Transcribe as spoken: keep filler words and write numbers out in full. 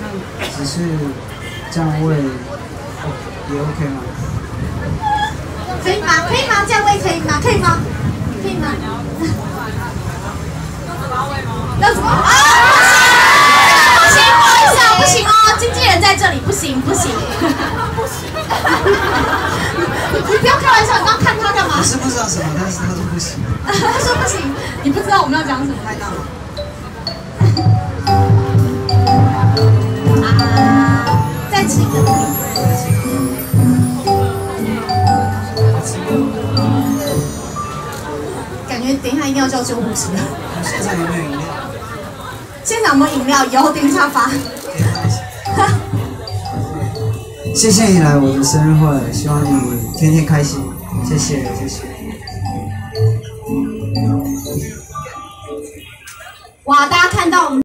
只是这样喂，也 OK 吗？ 可以吗？可以吗？这样喂可以吗？可以吗？可以吗？要怎么啊？不行，不好意思啊，不行哦，经纪人在这里，不行，不行。不行。你不要开玩笑，你刚刚看他干嘛？ 我是不知道什么，但是他说不行。 他说不行，你不知道我们要讲什么，太大了。啊，再吃一个。感觉等一下一定要叫救护车。 现场有没有饮料？ 现场有没有饮料？有，等一下发。 谢谢你来我的生日会，希望你天天开心。谢谢，谢谢。 哇，大家看到我们。